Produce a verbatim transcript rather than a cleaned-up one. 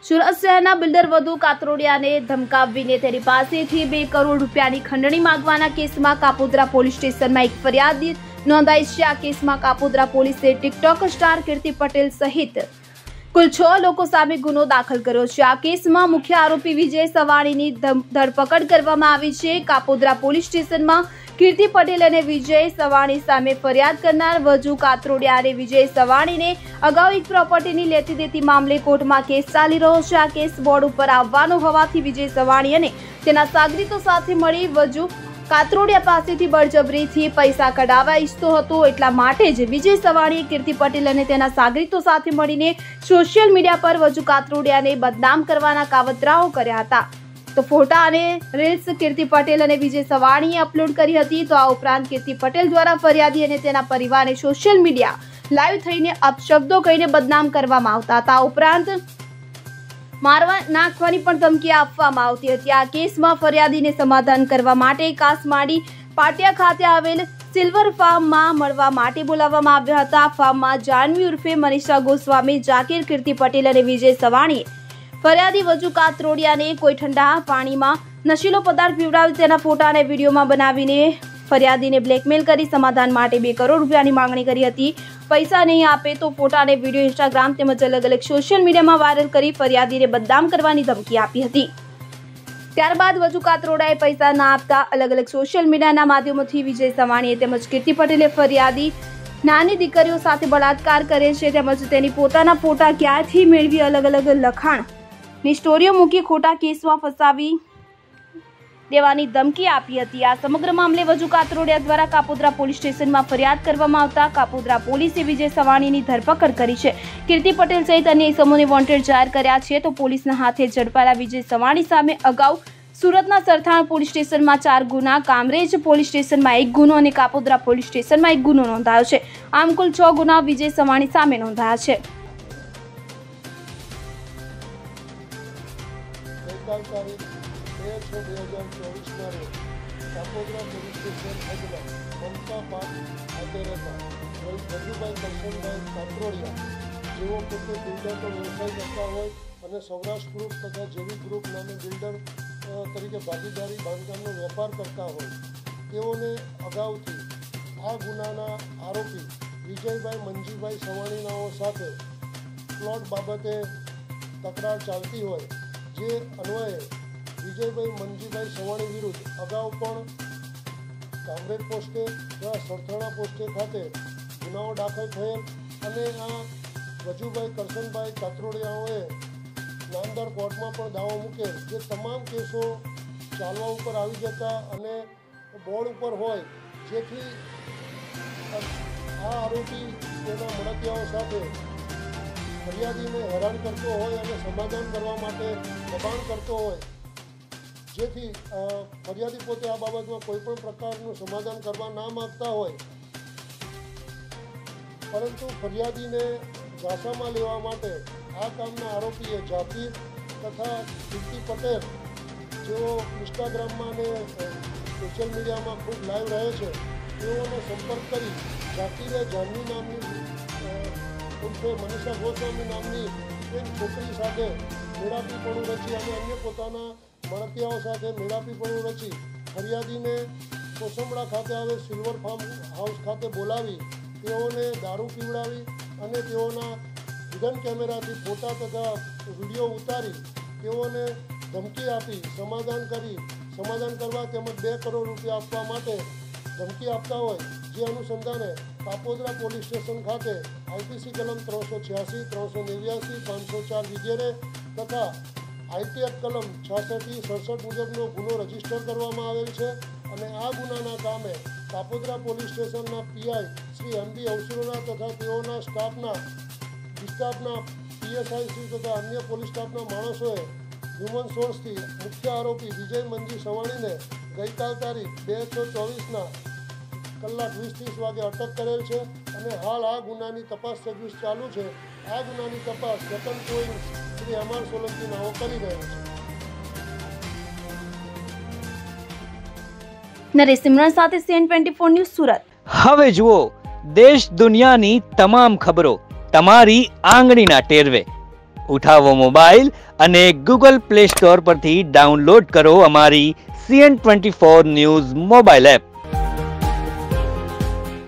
સુરત શહેરના બિલ્ડર વધુ કાતરોડિયાને ધમકાવીને તેની પાસેથી બે કરોડ રૂપિયાની ખંડણી માંગવાના કેસમાં કાપોદ્રા પોલીસ સ્ટેશનમાં એક ફરિયાદ નોંધાઈ છે। આ કેસમાં કાપોદ્રા પોલીસે ટિકટોક સ્ટાર કીર્તિ પટેલ સહિત કુલ છ લોકો સામે ગુનો દાખલ કર્યો છે। આ કેસમાં મુખ્ય આરોપી વિજય સવાણીની ધરપકડ કરવામાં આવી છે। કાપોદ્રા પોલીસ સ્ટેશનમાં કીર્તિ પટેલ અને વિજય સવાણી સામે ફરિયાદ કરનાર વજુ કાતરોડિયા અને વિજય સવાણીને અગાઉ એક પ્રોપર્ટીની લેતી દેતી મામલે કોર્ટમાં કેસ ચાલી રહ્યો છે। આ કેસ બોર્ડ ઉપર આવવાનો હોવાથી વિજય સવાણી અને તેના સાગરીતો સાથે મળી વજુ કાતરોડિયા પાસેથી બળજબરીથી પૈસા કઢાવવા ઈચ્છતો હતો। એટલા માટે જ વિજય સવાણીએ કીર્તિ પટેલ અને તેના સાગરીતો સાથે મળીને સોશિયલ મીડિયા પર વજુ કાતરોડિયાને બદનામ કરવાના કાવતરાઓ કર્યા હતા। તો ફોટા અને રીલ્સ કીર્તિ પટેલ અને વિજય સવાણીએ અપલોડ કરી હતી। તો આ ઉપરાંત કીર્તિ પટેલ દ્વારા ફરિયાદી અને તેના પરિવારને સોશિયલ મીડિયા લાઈવ થઈને અપશબ્દો કહીને બદનામ કરવામાં આવતા હતા। ઉપરાંત મારવા નાખવાની પણ ધમકી આપવામાં આવતી હતી। આ કેસમાં ફરિયાદીને સમાધાન કરવા માટે કાસમાડી પાટિયા ખાતે આવેલ સિલ્વર ફાર્મમાં મળવા માટે બોલાવવામાં આવ્યા હતા। ફાર્મમાં જાનવી ઉર્ફે મનીષા ગોસ્વામી, જાકીર, કીર્તિ પટેલ અને વિજય સવાણીએ ફરિયાદી વજુ કાતરોડિયાને કોઈ ઠંડા પાણીમાં નશીલો પદાર્થ પીવડાવી તેના ફોટા અને વિડીયોમાં બનાવીને ફરિયાદીને બ્લેકમેલ કરી સમાધાન માટે બે કરોડ રૂપિયાની માંગણી કરી હતી। પૈસા નહીં આપે તો ફોટા અને વિડીયો ઇન્સ્ટાગ્રામ તેમજ અલગ અલગ સોશિયલ મીડિયામાં વાયરલ કરી ફરિયાદીને બદનામ કરવાની ધમકી આપી હતી। ત્યારબાદ વજુ કાતરોડિયાએ પૈસા ના આપતા અલગ અલગ સોશિયલ મીડિયાના માધ્યમોથી વિજય સવાણીએ તેમજ કીર્તિ પટેલે ફરિયાદી નાની દીકરીઓ સાથે બળાત્કાર કરે છે તેમજ તેની પોતાના ફોટા ક્યાંથી મેળવી અલગ અલગ લખાણ ની સ્ટોરીઓ મૂકી ખોટા કેસમાં ફસાવી દેવાની ધમકી આપી હતી। આ સમગ્ર મામલે વજુ કાતરોડિયા દ્વારા કાપોદ્રા પોલીસ સ્ટેશનમાં ફરિયાદ કરવામાં આવતા કાપોદ્રા પોલીસે વિજય સવાણીની ધરપકડ કરી છે। કીર્તિ પટેલ સહિત અન્ય ઇસમોને વોન્ટેડ જાહેર કર્યા છે। તો પોલીસના હાથે ઝડપાયેલા વિજય સવાણી સામે અગાઉ સુરતના સરથાણા પોલીસ સ્ટેશનમાં ચાર ગુના, કામરેજ પોલીસ સ્ટેશનમાં એક ગુનો અને કાપોદ્રા પોલીસ સ્ટેશનમાં એક ગુનો નોંધાયો છે। આમ કુલ છ ગુના વિજય સવાણી સામે નોંધાયા છે। તારીખ બે છ બે હજાર ચોવીસના રોજ કાપોદ્રા પોલીસ સ્ટેશન હદમાં મમતા પાર્ક ખાતે રહેતા વજુભાઈ કરશનભાઈ કાતરોડિયા જેઓ પોતે બિલ્ડરનો વ્યવસાય કરતા હોય અને સૌરાષ્ટ્ર ગ્રુપ તથા જેવી ગ્રુપ નામે બિલ્ડર તરીકે ભાગીદારી બાંધકામનો વેપાર કરતા હોય તેઓને અગાઉથી આ ગુનાના આરોપી વિજયભાઈ મંજીભાઈ સવાણીનાઓ સાથે પ્લોટ બાબતે તકરાર ચાલતી હોય જે અન્વયે વિજયભાઈ મંજીભાઈ સવાણી વિરુદ્ધ અગાઉ પણ કામરેજ પોસ્ટે તથા સરથાણા પોસ્ટે ખાતે ગુનાઓ દાખલ થયેલ અને આ વજુભાઈ કરશનભાઈ કાતરોડિયાઓએ નામદાર કોર્ટમાં પણ દાવો મૂકેલ જે તમામ કેસો ચાલવા ઉપર આવી જતા અને બોર્ડ ઉપર હોય જેથી આ આરોપી તેના મળતિયાઓ સાથે ફરિયાદીને હેરાન કરતો હોય અને સમાધાન કરવા માટે દબાણ કરતો હોય જેથી ફરિયાદી પોતે આ બાબતમાં કોઈ પણ પ્રકારનું સમાધાન કરવા ના માગતા હોય પરંતુ ફરિયાદીને ઝાંસામાં લેવા માટે આ કામના આરોપીએ જાકીર તથા કીર્તિ પટેલ જેઓ ઇન્સ્ટાગ્રામમાં અને સોશિયલ મીડિયામાં ખૂબ લાઈવ રહે છે તેઓનો સંપર્ક કરી જાકીરે જાનવી નામની ઉર્ફે મનીષા ગોસ્વામી નામની એક છોકરી સાથે મેળાપીપણું રચી અને અન્ય પોતાના મળતિયાઓ સાથે મેળાપીપણું રચી ફરિયાદીને કોસંબડા ખાતે આવેલ સિલ્વર ફાર્મ હાઉસ ખાતે બોલાવી તેઓને દારૂ પીવડાવી અને તેઓના હિડન કેમેરાથી ફોટા તથા વિડીયો ઉતારી તેઓને ધમકી આપી સમાધાન કરી સમાધાન કરવા તેમજ બે કરોડ રૂપિયા આપવા માટે ધમકી આપતા હોય જે અનુસંધાને કાપોદ્રા પોલીસ સ્ટેશન ખાતે આઈપીસી કલમ ત્રણસો છ્યાસી ત્રણસો નેવ્યાસી પાંચસો ચાર વગેરે તથા આઈટી એક્ટ કલમ છાસઠી સડસઠ મુજબનો ગુનો રજીસ્ટર કરવામાં આવેલ છે અને આ ગુનાના કામે કાપોદ્રા પોલીસ સ્ટેશનના પીઆઈ શ્રી એમ બી અવસરોના તથા તેઓના સ્ટાફના સ્ટાફના પીએસઆઈ શ્રી તથા અન્ય પોલીસ સ્ટાફના માણસોએ હ્યુમન સોર્સથી મુખ્ય આરોપી વિજય મંજી સવાણીને ગઈકાલ તારીખ બે છ ચોવીસના કલાક વીસ ત્રીસ વાગે અટક કરેલ છે અને હાલ આ ગુનાની તપાસ તજવીજ ચાલુ છે। આ ગુનાની તપાસ સેકન્ડ પોઈન્ટ શ્રી અમાર સોલંકી નાઓ કરી રહ્યા છે। નરેશ સિમરન સાથે CN twenty four news Surat. હવે જુઓ દેશ દુનિયાની તમામ ખબરો તમારી આંગળીના ટેરવે। ઉઠાવો મોબાઈલ અને ગૂગલ પ્લે સ્ટોર પરથી ડાઉનલોડ કરો અમારી CN twenty four news mobile app.